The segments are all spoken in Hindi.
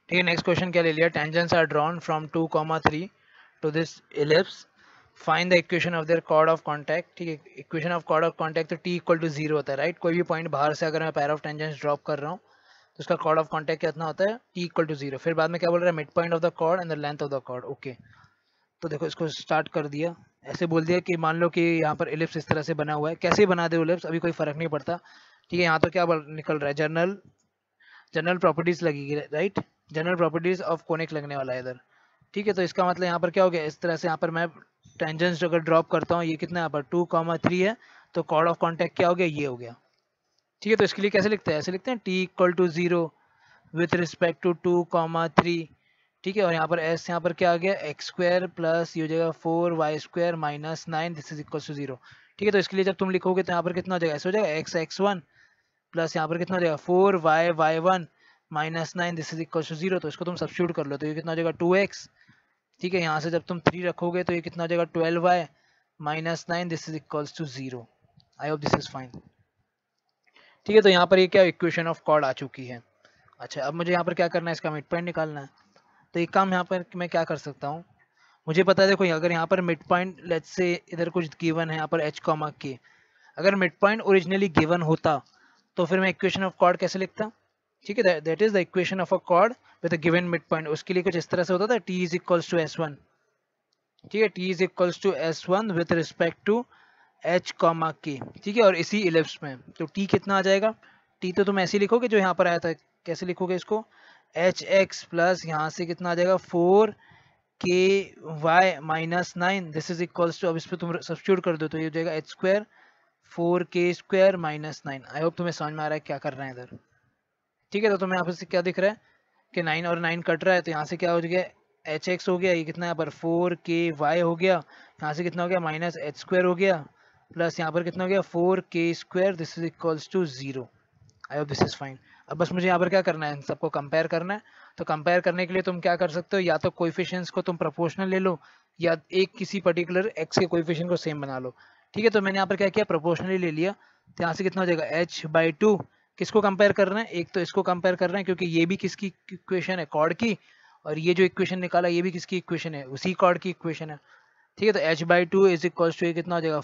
ठीक है, नेक्स्ट क्वेश्चन क्या ले लिया, tangents are drawn from 2,3 to this ellipse, find the equation of their chord of contact. ठीक है, equation of chord of contact तो t इक्वल टू 0 होता है, राइट। कोई भी पॉइंट बाहर से अगर मैं पैर ऑफ टेंजेंट्स ड्रॉप कर रहा हूँ तो उसका कॉर्ड ऑफ कांटेक्ट कितना होता है, t इक्वल टू 0। फिर बाद में क्या बोल रहा है, mid point of the chord and the length of the chord. Okay, तो देखो इसको स्टार्ट कर दिया, ऐसे बोल दिया कि मान लो कि यहाँ पर इलिप्स इस तरह से बना हुआ है, कैसे बना दे इलिप्स अभी कोई फर्क नहीं पड़ता। ठीक है, यहाँ तो क्या निकल रहा है, जनरल प्रॉपर्टीज लगेगी, right. General properties of conic लगने वाला है इधर। ठीक है, तो इसका मतलब यहाँ पर क्या हो गया, इस तरह से यहाँ पर मैं टेंजेंट्स अगर ड्रॉप करता हूँ, ये कितना यहाँ पर 2,3 है, तो कॉर्ड ऑफ कांटेक्ट क्या हो गया, ये हो गया। ठीक है, तो इसके लिए कैसे लिखते हैं, ऐसे लिखते हैं t equal to 0 with respect to 2,3। ठीक है, और यहाँ पर s यहाँ पर क्या आ गया, एक्स स्क्वायर प्लस ये हो जाएगा 4y square minus 9, this is equal to 0। ठीक है, तो इसके लिए जब तुम लिखोगे तो यहाँ पर कितना हो जाएगा, ऐसे हो जाएगा x1 प्लस यहाँ पर कितना हो जाएगा 4y minus 9, this is equal to 0। तो इसको तुम सब्स्टिट्यूट कर लो तो ये कितना हो जाएगा 2x। ठीक है, यहाँ से जब तुम 3 रखोगे तो ये कितना हो जाएगा 12y minus 9, this is equals to 0। I hope this is fine. ठीक है, तो यहाँ पर ये क्या इक्वेशन ऑफ कॉर्ड आ चुकी है। अच्छा, अब मुझे यहाँ पर क्या करना है, इसका मिड पॉइंट निकालना है। तो एक काम यहाँ पर मैं क्या कर सकता हूँ, मुझे पता है, देखो अगर यहाँ पर मिड पॉइंट लेट्स से इधर कुछ गिवन है, यहाँ पर h कॉमा k, अगर मिड पॉइंट ओरिजिनली गिवन होता तो फिर मैं इक्वेशन ऑफ कॉर्ड कैसे लिखता। ठीक है, that is the equation of a chord with a given mid point. उसके लिए कुछ इस तरह से होता था, t is equals to s1। ठीक है, t is equals to s1 with respect to h comma k। ठीक है, और इसी इलिप्स में तो t कितना आ जाएगा, t तो तुम ऐसे लिखोगे जो यहाँ पर आया था, कैसे लिखोगे इसको, hx प्लस यहाँ से कितना आ जाएगा 4k y minus 9, this is equals to, अब इस पर तुम सब्स्टिट्यूट कर दो तो ये हो जाएगा h square 4k square minus 9। I hope तुम्हें समझ में आ रहा है क्या कर रहे हैं इधर। ठीक है, तो तुम्हें यहाँ पर से क्या दिख रहा है कि 9 और 9 कट रहा है, तो यहाँ से क्या हो गया, एच एक्स हो गया, ये कितना यहाँ पर 4k y हो गया, यहाँ से कितना हो गया माइनस एच स्क्वायर हो गया, प्लस यहाँ पर कितना हो गया 4k square, this is equals to 0। I hope this is fine. अब बस मुझे यहाँ पर क्या करना है, इन सबको कंपेयर करना है। तो कंपेयर करने के लिए तुम क्या कर सकते हो, या तो कोएफिशिएंट्स को तुम प्रोपोर्शनल ले लो, या एक किसी पर्टिकुलर x के कोएफिशिएंट को सेम बना लो। ठीक है, तो मैंने यहाँ पर क्या किया, प्रोपोर्शनली ले लिया, तो यहाँ से कितना हो जाएगा h/2। किसको कंपेयर कर रहे हैं, एक तो इसको कंपेयर कर रहे हैं क्योंकि ये भी किसकी इक्वेशन है, कॉर्ड की, और ये जो इक्वेशन निकाला ये भी किसकी इक्वेशन है, उसी कॉर्ड की इक्वेशन है। ठीक है, तो h/2 इज इक्वल्स टू कितना हो जाएगा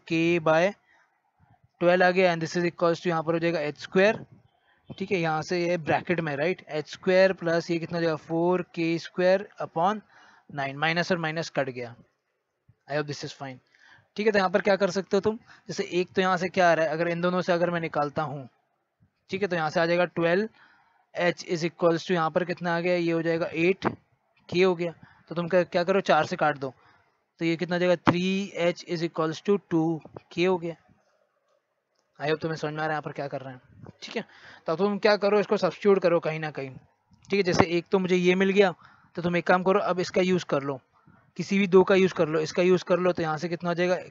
4k/12 आ गया, and this is equals to यहाँ पर हो जाएगा h स्क्वायर। ठीक है, यहाँ से ये ब्रैकेट में, राइट, h स्क्वायर प्लस ये कितना हो जाएगा 4k स्क्वायर अपॉन 9, माइनस और माइनस कट गया। I hope this is fine. ठीक है, तो यहाँ पर क्या कर सकते हो तुम, जैसे एक तो यहाँ से क्या आ रहा है, अगर इन दोनों से अगर मैं निकालता हूँ, ठीक है, तो यहाँ से आ जाएगा 12h इज इक्वल्स टू यहाँ पर कितना आ गया, ये हो जाएगा 8k हो गया। तो तुम क्या करो, 4 से काट दो, तो ये कितना हो जाएगा 3h is equals to 2k हो गया। आई होप तुम्हें समझ में आ रहा है यहाँ पर क्या कर रहे हैं। ठीक है, तो तुम क्या करो, इसको सब्स्टिट्यूट करो कहीं ना कहीं। ठीक है, जैसे एक तो मुझे ये मिल गया, तो तुम एक काम करो, अब इसका यूज़ कर लो, किसी भी दो का यूज़ कर लो, इसका यूज़ कर लो, तो यहाँ से कितना हो जाएगा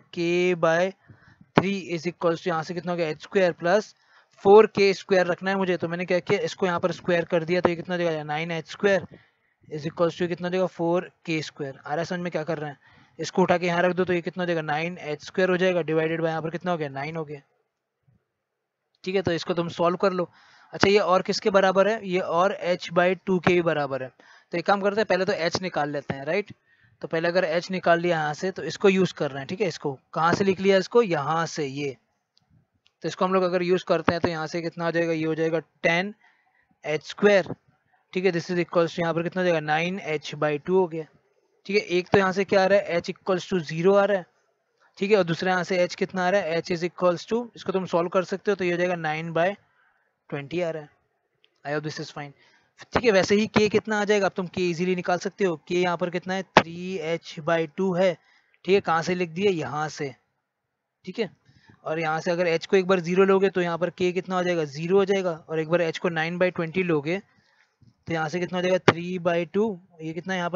k/3 इज इक्वल्स टू यहाँ से कितना हो गया h square plus 4k square रखना है मुझे, तो मैंने क्या किया, इसको यहाँ पर स्क्वायर कर दिया, तो ये कितना हो जाएगा 9h square is equals to कितना हो जाएगा 4k स्क्वायर। आ रहा है समझ में क्या कर रहे हैं, इसको उठा के यहाँ रख दो तो ये कितना हो जाएगा 9h स्क्वायर हो जाएगा, डिवाइडेड बाय यहाँ पर कितना हो गया 9 हो गया। ठीक है, तो इसको तुम सॉल्व कर लो। अच्छा, ये और किसके बराबर है, ये और h/2 के भी बराबर है। तो एक काम करते हैं, पहले तो h निकाल लेते हैं, राइट। तो पहले अगर h निकाल लिया यहाँ से, तो इसको यूज कर रहे हैं। ठीक है, इसको कहाँ से लिख लिया, इसको यहाँ से, ये, तो इसको हम लोग अगर यूज करते हैं तो यहाँ से कितना हो जाएगा, ये हो जाएगा 10h स्क्वायर। ठीक है, दिस इज इक्वल्स टू यहाँ पर कितना हो जाएगा 9h/2 हो गया। ठीक है, एक तो यहाँ से क्या आ रहा है, h इक्वल्स टू 0 आ रहा है। ठीक है, और दूसरे यहाँ से h कितना आ रहा है, h इज इक्वल्स टू, इसको तुम सॉल्व कर सकते हो, तो ये हो जाएगा 9/20 आ रहा है। I hope this is fine. ठीक है, वैसे ही k कितना आ जाएगा, अब तुम k इजीली निकाल सकते हो, k यहाँ पर कितना है 3h/2 है। ठीक है, कहाँ से लिख दिए, यहाँ से। ठीक है, और यहाँ से अगर h को एक बार 0 लोगे तो यहाँ पर k कितना हो जाएगा 0 हो जाएगा, और एक बार h को 9/20 लोगे तो यहाँ से कितना हो जाएगा 3/2, ये कितना है यहाँ पर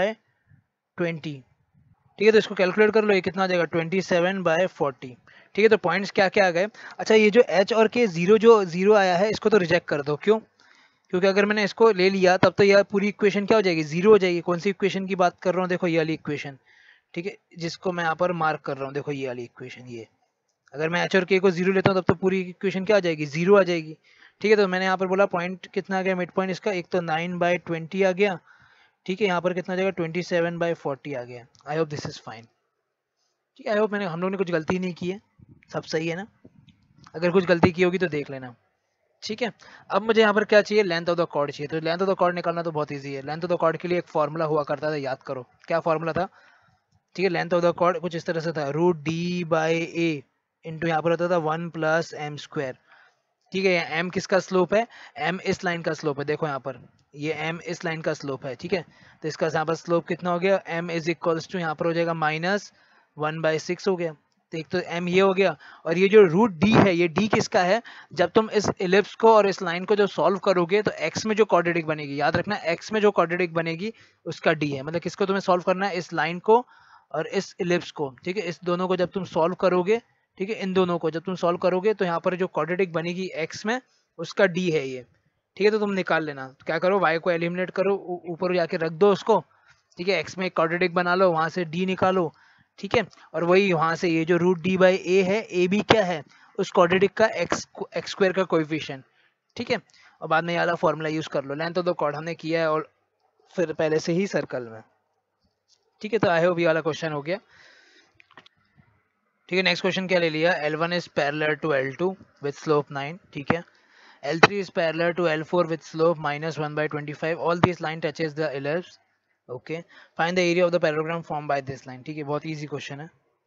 9/20। ठीक है, तो इसको कैलकुलेट कर लो, ये कितना आ जाएगा 27/40। ठीक है, तो पॉइंट्स क्या क्या आ गए। अच्छा, ये जो h और k जो जीरो आया है, इसको तो रिजेक्ट कर दो। क्यों, क्योंकि अगर मैंने इसको ले लिया तब तो यह पूरी इक्वेशन क्या हो जाएगी, 0 हो जाएगी। कौन सी इक्वेशन की बात कर रहा हूँ, देखो ये वाली इक्वेशन। ठीक है, जिसको मैं यहाँ पर मार्क कर रहा हूँ, देखो ये वाली इक्वेशन, ये अगर मैं h और k को 0 लेता हूँ तब तो पूरी इक्वेशन क्या आ जाएगी, 0 आ जाएगी। ठीक है, तो मैंने यहाँ पर बोला पॉइंट कितना आ गया मिड पॉइंट इसका, एक तो 9/20 आ गया, ठीक है, यहाँ पर कितना आ जाएगा 27/40 आ गया। I hope this is fine. ठीक है, आई होप हम लोग ने कुछ गलती नहीं की है, सब सही है ना? अगर कुछ गलती की होगी तो देख लेना। ठीक है, अब मुझे यहाँ पर क्या चाहिए, लेंथ ऑफ द कॉर्ड चाहिए। तो लेंथ ऑफ द कॉर्ड निकालना तो बहुत ईजी है। लेंथ ऑफ द कॉर्ड के लिए एक फॉर्मूला हुआ करता था, याद करो क्या फॉर्मूला था। ठीक है, लेंथ ऑफ द कॉर्ड कुछ इस तरह से था, √d/a इंटू यहाँ पर होता था 1+m²। ठीक है, m किसका स्लोप है, m इस लाइन का स्लोप है, देखो यहाँ पर ये m इस लाइन का स्लोप है। ठीक है, तो इसका यहाँ पर स्लोप कितना हो गया, m इज इक्वल्स टू यहाँ पर हो जाएगा -1/6 हो गया। तो एक तो m ये हो गया, और ये जो √d है, ये d किसका है, जब तुम इस इलिप्स को और इस लाइन को जो सॉल्व करोगे तो x में जो क्वाड्रेटिक बनेगी, याद रखना x में जो क्वाड्रेटिक बनेगी उसका d है। मतलब किसको तुम्हें सॉल्व करना है, इस लाइन को और इस इलिप्स को। ठीक है, इस दोनों को जब तुम सॉल्व करोगे, ठीक है, इन दोनों को जब तुम सॉल्व करोगे तो यहाँ पर जो क्वाड्रेटिक बनेगी x में उसका d है ये। ठीक है, तो तुम निकाल लेना। तो क्या करो, y को एलिमिनेट करो, ऊपर जाके रख दो उसको। ठीक है, x में एक क्वाड्रेटिक बना लो, वहां से d निकालो। ठीक है, और वही वहां से ये जो √d/a है, a भी क्या है, उस क्वाड्रेटिक का x² का कोएफिशिएंट। ठीक है, और बाद में ये वाला फॉर्मूला यूज कर लो। लेंथ ऑफ द कॉर्ड हमने किया है और फिर पहले से ही सर्कल में। ठीक है, तो आई होप ये वाला क्वेश्चन हो गया। ठीक है, नेक्स्ट क्वेश्चन क्या ले लिया, L1 is parallel to L2 with slope 9। ठीक है, L3 is parallel to L4 with slope -1/25. All these line touches the ellipse. Okay. Find the area of the parallelogram formed by this line. ठीक है, बहुत इजी क्वेश्चन है।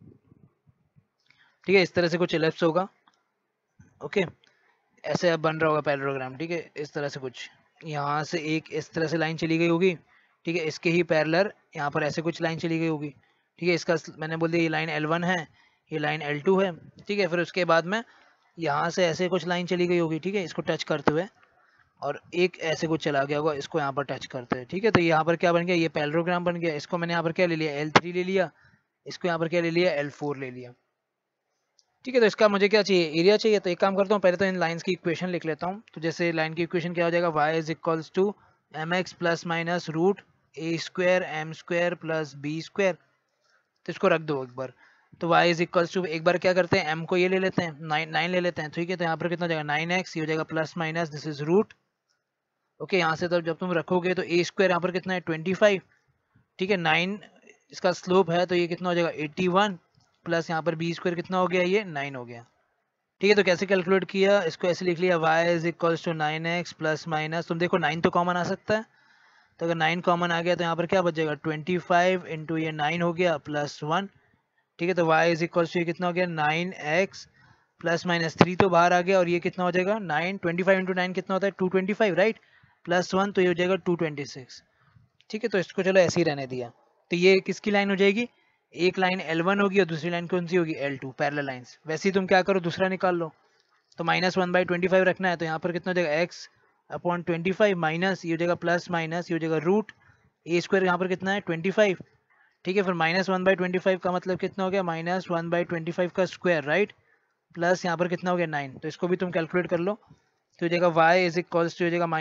ठीक है, इस तरह से कुछ ellipse होगा। ओके, ऐसे अब बन रहा होगा पैरेललोग्राम। ठीक है, इस तरह से कुछ यहाँ से एक इस तरह से लाइन चली गई होगी। ठीक है, इसके ही पैरेलल यहाँ पर ऐसे कुछ लाइन चली गई होगी। ठीक है, इसका मैंने बोल दिया ये लाइन L1 है, ये लाइन L2 है। ठीक है, फिर उसके बाद में यहाँ से ऐसे कुछ लाइन चली गई होगी। ठीक है, इसको टच करते हुए, और एक ऐसे कुछ चला गया होगा, इसको यहाँ पर टच करते हैं। ठीक है, तो यहाँ पर क्या बन गया, ये पैरेललोग्राम बन गया। इसको मैंने यहाँ पर क्या ले लिया, L3 ले लिया, इसको यहाँ पर क्या ले लिया, L4 ले लिया। ठीक है, तो इसका मुझे क्या चाहिए, एरिया चाहिए। तो एक काम करता हूँ, पहले तो इन लाइंस की इक्वेशन लिख लेता हूँ। तो जैसे लाइन की इक्वेशन क्या हो जाएगा, y is equals to mx plus minus √a² m² plus b²। तो इसको रख दो एक बार। तो y इज इक्वल्स टू, एक बार क्या करते हैं, m को ये ले लेते हैं, 9 ले लेते हैं। ठीक है, तो यहाँ पर कितना हो जाएगा 9x, ये हो जाएगा plus minus this is root. Okay, यहाँ से तब जब तुम रखोगे तो a² यहाँ पर कितना है 25। ठीक है, 9 इसका स्लोप है, तो ये कितना हो जाएगा 81 प्लस यहाँ पर b² कितना हो गया, ये 9 हो गया। ठीक है, तो कैसे कैलकुलेट किया, इसको ऐसे लिख लिया, y is equals to 9x plus minus, तुम देखो 9 तो कॉमन आ सकता है, तो अगर 9 कॉमन आ गया तो यहाँ पर क्या बचेगा 25 इंटू ये 9 हो गया प्लस 1। ठीक है, तो y इज इक्वल्स टू ये कितना हो गया 9x प्लस माइनस 3 तो बाहर आ गया, और ये कितना हो जाएगा 9, 25 इंटू 9 कितना होता है 225, राइट, प्लस 1 तो ये हो जाएगा 226। ठीक है, तो इसको चलो ऐसे ही रहने दिया। तो ये किसकी लाइन हो जाएगी, एक लाइन L1 होगी और दूसरी लाइन कौन सी होगी, L2, पैरेलल लाइंस। वैसे ही तुम क्या करो, दूसरा निकाल लो। तो -1/25 रखना है, तो यहाँ पर कितना हो जाएगा x/25 माइनस, ये हो जाएगा प्लस माइनस, ये हो जाएगा √a², यहाँ पर कितना है 25। ठीक है, फिर -1/25 का मतलब कितना हो गया, -1/25 का स्क्वायर, राइट, प्लस यहाँ पर कितना हो गया 9। तो इसको भी तुम कैलकुलेट कर लो। तो हो जाएगा y इज इक्वल्स टू हो जाएगा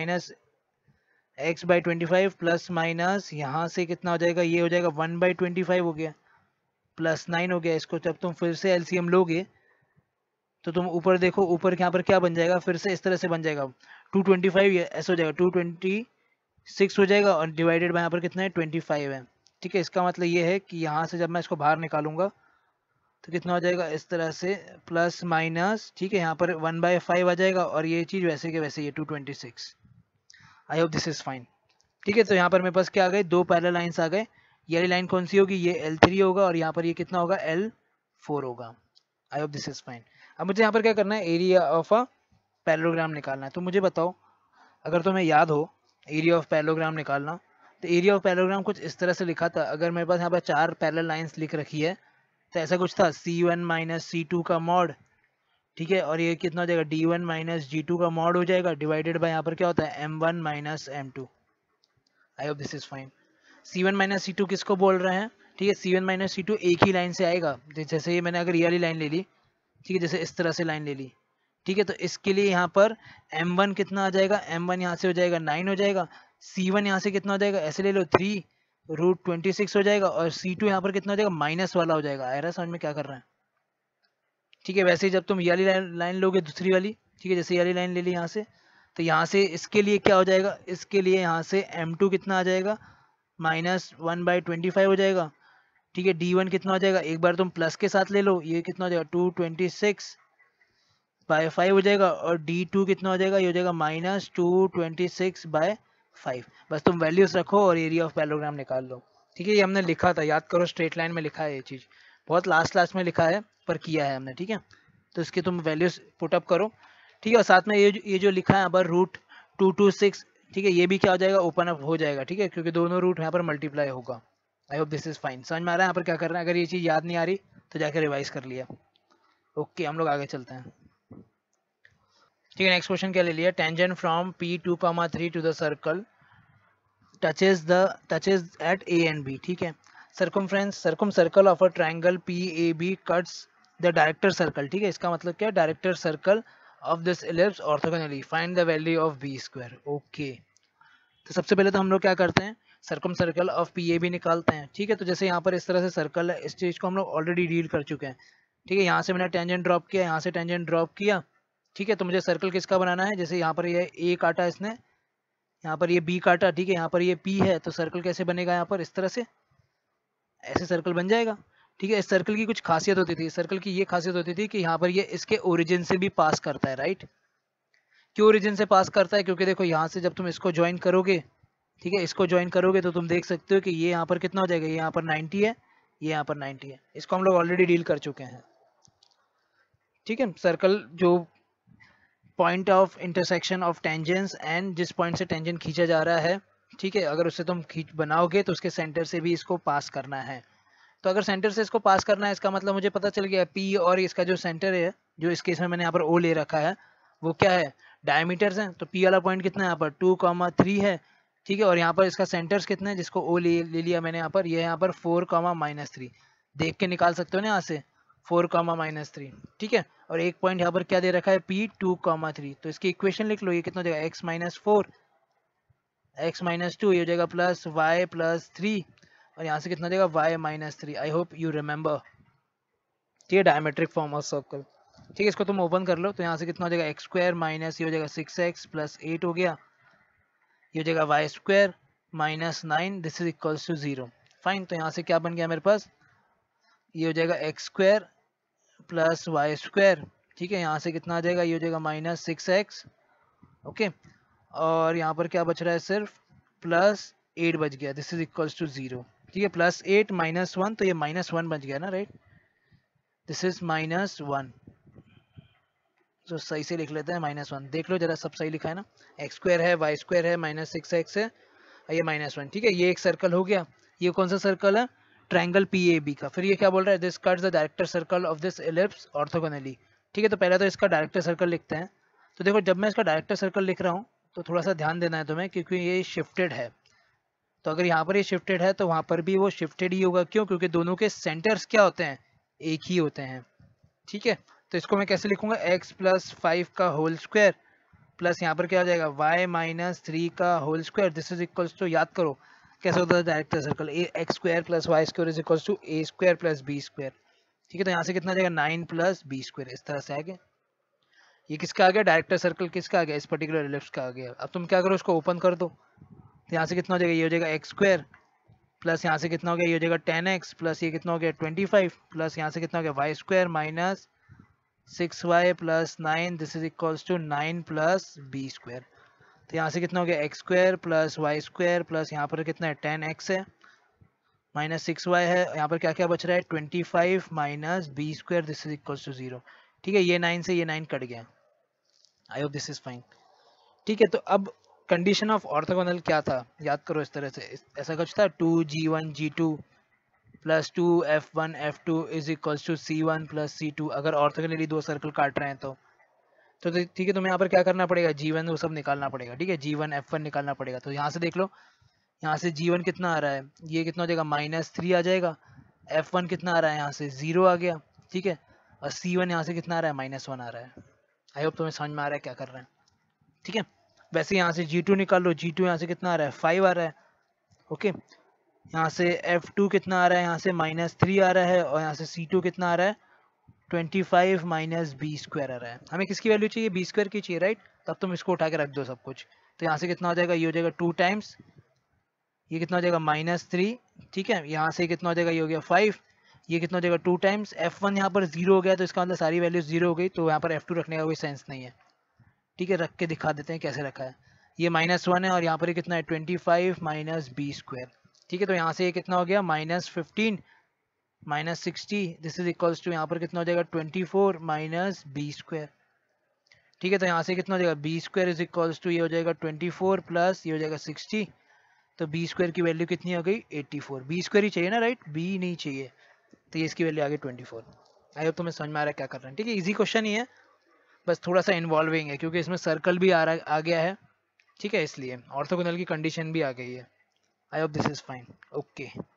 -x/25 प्लस माइनस यहाँ से कितना हो जाएगा, ये हो जाएगा 1/25 हो गया प्लस 9 हो गया। इसको जब तुम फिर से एलसीएम लोगे तो तुम ऊपर देखो, ऊपर यहाँ पर क्या बन जाएगा, फिर से इस तरह से बन जाएगा 225, ऐसा हो जाएगा 226 हो जाएगा, और डिवाइडेड बाय यहाँ पर कितना है 25 है। ठीक है, इसका मतलब ये है कि यहाँ से जब मैं इसको बाहर निकालूंगा तो कितना हो जाएगा, इस तरह से प्लस माइनस। ठीक है, यहाँ पर 1/5 आ जाएगा, और ये चीज़ वैसे के वैसे ये 226। I hope this is fine. ठीक है, तो यहाँ पर मेरे पास क्या आ गए, दो पैरेलल लाइंस आ गए। ये वाली लाइन कौन सी होगी, ये L3 होगा, और यहाँ पर ये कितना होगा L4 होगा। I hope this is fine. अब मुझे यहाँ पर क्या करना है, एरिया ऑफ अ पैरेललोग्राम निकालना है। तो मुझे बताओ, अगर तुम्हें याद हो एरिया ऑफ पैरेललोग्राम निकालना, तो एरिया ऑफ पैरेललोग्राम कुछ इस तरह से लिखा था। अगर मेरे पास यहाँ पर 4 पैरेलल लाइंस लिख रखी है, तो ऐसा कुछ था C1 माइनस C2 का मॉड। ठीक है, और ये कितना हो जाएगा D1 माइनस G2 का मॉड हो जाएगा, डिवाइडेड बाय यहाँ पर क्या होता है M1 minus M2। I hope this is fine. C1 minus C2 किसको बोल रहे हैं, ठीक है, C1 माइनस C2 एक ही लाइन से आएगा। जैसे ये मैंने अगर ये वाली लाइन ले ली, ठीक है, जैसे इस तरह से लाइन ले ली, ठीक है, तो इसके लिए यहाँ पर M1 कितना आ जाएगा, M1 यहाँ से हो जाएगा 9 हो जाएगा, C1 यहाँ से कितना हो जाएगा, ऐसे ले लो 3√26 हो जाएगा, और C2 यहाँ पर कितना हो जाएगा, माइनस वाला हो जाएगा। आ रहा है समझ में क्या कर रहे हैं। ठीक है, वैसे ही जब तुम ये वाली लाइन लोगे दूसरी वाली, ठीक है, जैसे ये वाली लाइन ले ली यहाँ से, तो यहाँ से इसके लिए क्या हो जाएगा, इसके लिए यहाँ से m2 कितना आ जाएगा, -1/25 हो जाएगा। ठीक है, d1 कितना हो जाएगा, एक बार तुम प्लस के साथ ले लो, ये कितना हो जाएगा 226/5 हो जाएगा, और d2 कितना हो जाएगा, ये हो जाएगा -226/5। बस तुम वैल्यूज रखो और एरिया ऑफ पैरेललोग्राम निकाल लो। ठीक है, ये हमने लिखा था, याद करो, स्ट्रेट लाइन में लिखा है ये चीज, बहुत लास्ट में लिखा है पर किया है हमने। ठीक है, तो इसके तुम वैल्यूज पुट अप करो। ठीक है, और साथ में ये जो लिखा है यहाँ पर √226, ठीक है, ये भी क्या हो जाएगा, ओपन अप हो जाएगा। ठीक है, क्योंकि दोनों रूट यहाँ पर मल्टीप्लाई होगा। I hope this is fine, समझ में आ रहा है यहाँ पर क्या करना है। अगर ये चीज़ याद नहीं आ रही तो जाकर रिवाइज कर लिया। ओके, हम लोग आगे चलते हैं। ठीक है, नेक्स्ट क्वेश्चन क्या ले लिया, tangent from P2,3 to the circle touches at A and B। ठीक है, circum circle of a triangle PAB cuts the director circle. ठीक है, इसका मतलब क्या है, director circle of this ellipse orthogonally, find the value of B²। Okay, तो सबसे पहले तो हम लोग क्या करते हैं, सर्कम सर्कल ऑफ PAB निकालते हैं। ठीक है, तो जैसे यहाँ पर इस तरह से सर्कल है, इस चीज को हम लोग ऑलरेडी डील कर चुके हैं। ठीक है, यहाँ से मैंने टेंजेंट ड्रॉप किया, यहाँ से टेंजेंट ड्रॉप किया। ठीक है, तो मुझे सर्कल किसका बनाना है, जैसे यहाँ पर ये A काटा इसने, यहाँ पर ये B काटा। ठीक है, यहाँ पर ये P है, तो सर्कल कैसे बनेगा, यहाँ पर इस तरह से ऐसे सर्कल बन जाएगा। ठीक है, इस सर्कल की कुछ खासियत होती थी, सर्कल की ये खासियत होती थी कि यहाँ पर ये इसके ओरिजिन से भी पास करता है। राइट, क्यों ओरिजिन से पास करता है, क्योंकि देखो यहाँ से जब तुम इसको ज्वाइन करोगे, ठीक है, इसको ज्वाइन करोगे तो तुम देख सकते हो कि ये यहाँ पर कितना हो जाएगा, ये यहाँ पर 90 है, ये यहाँ पर 90 है। इसको हम लोग ऑलरेडी डील कर चुके हैं। ठीक है, सर्कल जो point of intersection of tangents and जिस पॉइंट से टेंजेंट खींचा जा रहा है, ठीक है, अगर उससे तुम खींच बनाओगे तो उसके सेंटर से भी इसको पास करना है। तो अगर सेंटर से इसको पास करना है, इसका मतलब मुझे पता चल गया P और इसका जो सेंटर है, जो इस केस में मैंने यहाँ पर O ले रखा है, वो क्या है, डायमीटर्स हैं। तो P वाला पॉइंट कितना है यहाँ पर 2,3 है। ठीक है, और यहाँ पर इसका सेंटर्स कितने हैं, जिसको O ले लिया मैंने यहाँ पर, ये यहाँ पर 4,-3 देख के निकाल सकते हो ना यहाँ से, 4,-3। ठीक है, और एक पॉइंट यहाँ पर क्या दे रखा है, P 2,3। तो इसकी इक्वेशन लिख लो, ये कितना हो जाएगा, x-4 x-2, ये हो जाएगा प्लस y+3, और यहाँ से कितना हो जाएगा y-3। I hope you remember. ठीक है, डायमेट्रिक फॉर्म ऑफ सर्कल। ठीक है, इसको तुम ओपन कर लो, तो यहाँ से कितना हो जाएगा, x² माइनस ये हो जाएगा 6x + 8 हो गया, ये हो जाएगा y² - 9, this is equals to 0। Fine, तो यहाँ से क्या बन गया मेरे पास, ये हो जाएगा x² + y²। ठीक है, यहाँ से कितना आ जाएगा, ये हो जाएगा -6x। ओके, और यहाँ पर क्या बच रहा है, सिर्फ +8 बच गया, दिस इज इक्वल्स टू 0। ठीक है, +8 - 1, तो ये -1 बच गया ना, राइट, दिस इज -1। तो सही से लिख लेते हैं, -1। देख लो जरा, सब सही लिखा है ना, x² है, y² है, -6x है, ये -1। ठीक है, ये एक सर्कल हो गया। ये कौन सा सर्कल है, ट्रायंगल PAB का। फिर ये क्या बोल रहा है, this cuts the director circle of this ellipse orthogonally. ठीक है, तो पहले तो इसका डायरेक्टर सर्कल लिखते हैं। तो देखो, जब मैं इसका डायरेक्टर सर्कल लिख रहा हूँ तो थोड़ा सा ध्यान देना है तुम्हें, क्योंकि ये शिफ्टेड है। तो अगर यहाँ पर ये शिफ्टेड है तो वहाँ पर भी वो शिफ्टेड ही होगा। क्यों, क्योंकि दोनों के सेंटर्स क्या होते हैं, एक ही होते हैं। ठीक है, तो इसको मैं कैसे लिखूंगा, x + 5 का होल स्क्वायर प्लस यहाँ पर क्या हो जाएगा, y - 3 का whole square, this is equals to, याद करो कैसे होता है director circle, x² + y² is equals to a² + b²। ठीक है, तो यहाँ से कितना आ जाएगा, 9 + b², इस तरह से आ गया। ये किसका आ गया, डायरेक्टर सर्कल किसका आ गया, इस पर्टिकुलर इलिप्स का आ गया। अब तुम क्या करो, इसको ओपन कर दो, तो यहाँ से कितना हो जाएगा, ये हो जाएगा x² प्लस यहाँ से कितना हो गया, ये हो जाएगा 10x प्लस ये कितना हो गया 25 प्लस यहाँ से कितना हो गया y² - 6y + 9, this is equals to 9 + b²। तो यहाँ से कितना हो गया, x² + y² प्लस यहाँ पर कितना है 10x है -6y है, यहाँ पर क्या क्या बच रहा है 25 - b², this is equals to 0। ठीक है, ये 9 से ये 9 कट गया। I hope this is fine. ठीक है, तो अब कंडीशन ऑफ ऑर्थोगोनल क्या था, याद करो इस तरह से, ऐसा कुछ था 2g1 g2 + 2f1 f2 is equals to c1 + c2। अगर ऑर्थोगोनली दो सर्कल काट रहे हैं तो ठीक है, तुम्हें यहाँ पर क्या करना पड़ेगा, g1 वो सब निकालना पड़ेगा। ठीक है, g1 f1 निकालना पड़ेगा। तो यहाँ से देख लो, यहाँ से g1 कितना आ रहा है, ये कितना हो जाएगा -3 आ जाएगा, f1 कितना आ रहा है, यहाँ से 0 आ गया। ठीक है, और c1 यहाँ से कितना आ रहा है, -1 आ रहा है। आई होप तुम्हें समझ में आ रहा है क्या कर रहे हैं। ठीक है, वैसे यहाँ से g2 निकाल लो, g2 यहाँ से कितना आ रहा है 5 आ रहा है। ओके, यहाँ से f2 कितना आ रहा है, यहाँ से -3 आ रहा है, और यहाँ से c2 कितना आ रहा है 25 - b² आ रहा है। हमें किसकी वैल्यू चाहिए, b² की चाहिए, राइट। तो तब तुम इसको उठा के रख दो सब कुछ। तो यहाँ से कितना हो जाएगा, ये हो जाएगा 2 टाइम्स, ये कितना हो जाएगा -3, ठीक है। यहाँ से कितना हो जाएगा, ये हो गया 5, ये कितना हो जाएगा 2 टाइम्स। F1 यहाँ पर 0 हो गया तो इसका मतलब सारी वैल्यू 0 हो गई, तो यहाँ पर F2 रखने का कोई सेंस नहीं है, ठीक है। रख के दिखा देते हैं कैसे रखा है। ये -1 है और यहाँ पर ये कितना है 25 माइनस बी स्क्वायर, ठीक है। तो यहाँ से ये कितना हो गया -15 minus 60, this is equals to यहाँ पर कितना हो जाएगा 24 माइनस बी स्क्वायर, ठीक है। तो यहाँ से कितना हो जाएगा B square is equals to ये हो जाएगा 24 प्लस ये हो जाएगा 60, तो बी स्क्वायर की वैल्यू कितनी हो गई 84। बी स्क्वायर ही चाहिए ना, राइट, बी नहीं चाहिए, तो ये इसकी वैल्यू आ गई 24। आई होप तुम्हें समझ में आ रहा है क्या कर रहे हैं, ठीक है। इजी क्वेश्चन ही है, बस थोड़ा सा इन्वॉल्विंग है क्योंकि इसमें सर्कल भी आ गया है, ठीक है, इसलिए ऑर्थोगोनल की कंडीशन भी आ गई है। I hope this is fine, okay.